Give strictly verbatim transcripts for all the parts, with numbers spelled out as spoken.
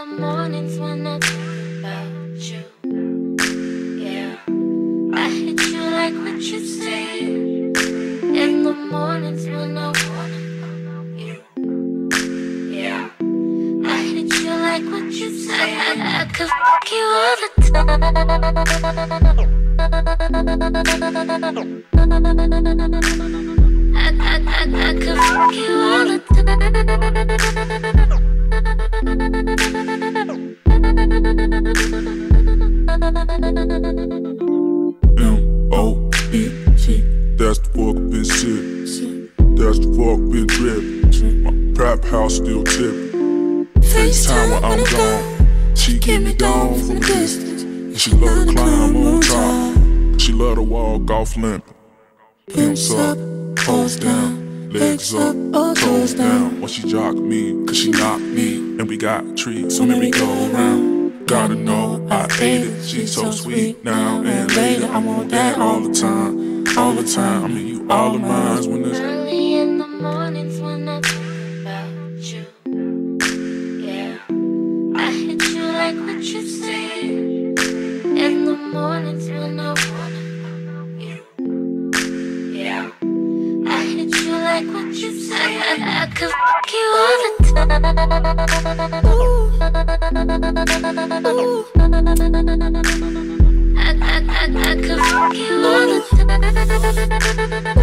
the mornings when I think about you. Yeah, I hit you like what you say. In the mornings when I wanna know you. Yeah, I hit you like what you say. I, I could fuck you all the time. I, I, I, I could fuck you all the time. M O E T, that's the fuck been shit. That's the fuck been drippin'. My trap house still tippin'. FaceTime when I'm gone. She get me down from a distance. And she love to climb on top. She love to walk off limping. Pimps up, toes down, legs up, toes down. When she jock me, cause she knock me. And we got treats, so merry go around. Gotta know I ate it, she's so sweet now and later. I want that all the time, all the time. I mean you all of mine when it's early in the mornings when I think about you. Yeah, I hit you like what you say. In the mornings when I wanna know you. Yeah, I hit you like what you say. I, I could fuck you all the time. Ooh. Ooh. I, I, I, I could fuck you all the time.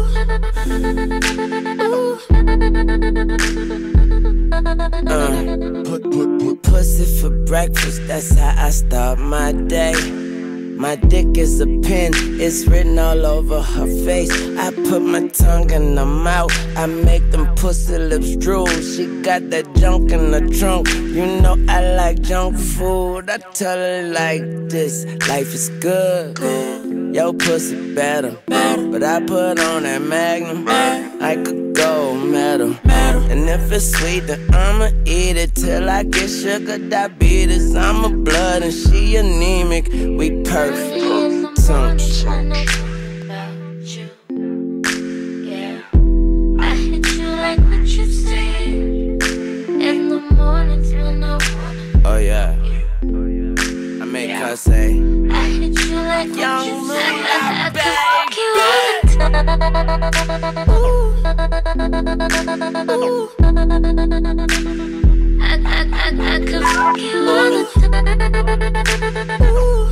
Ooh. Uh, put, put, put pussy for breakfast, that's how I start my day. My dick is a pen, it's written all over her face. I put my tongue in her mouth, I make them pussy lips drool. She got that junk in the trunk, you know I like junk food. I tell her like this, life is good, yo pussy better. But I put on that Magnum, I could go metal. And if it's sweet, then I'ma eat it till I get sugar diabetes. I'm a blood and she anemic, we perfect. Tongue when I think about you. Yeah, I hit you like what you say. In the mornings when I wanna. Oh yeah, I make yeah. her say, I hit you like what young you say. Maria, I, I could fuck you all the time. Ooh. Ooh. I, I, I, I could fuck you all the time. Ooh.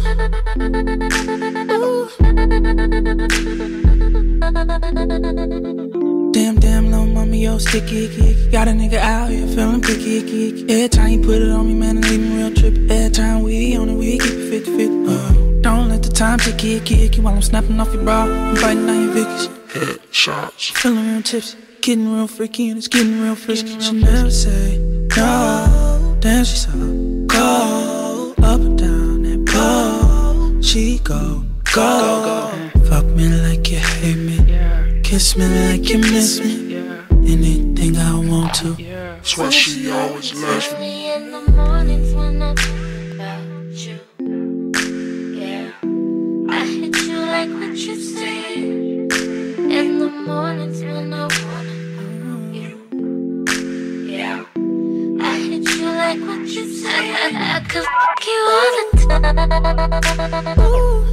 Damn, damn, little mama, yo, sticky, icky. Got a nigga out here feeling picky, icky, icky. Every time you put it on me, man, it leave me real trippy. Every time we on it, we keep it fifty fifty. Uh, don't let the time ticky, icky, icky. While I'm snapping off your bra, I'm biting on your Vickies. headshots. Feeling real tipsy, getting real freaky, and it's getting real frisky. She never say no, damn, she's so cold. Up and down that pole, she go, go, go. Fuck me like you hate me, kiss me like you miss me. Anything I want to. That's why she always loves me. Early in the mornings when I think about you. Yeah, I hit you like what you say. In the mornings when I wanna know you. Yeah, I hit you like what you say. I, I could fuck you all the time. Ooh.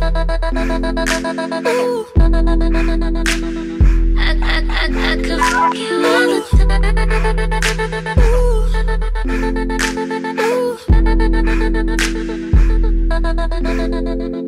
Ooh. I, I, I, I could fuck you all the time. Ooh. Ooh.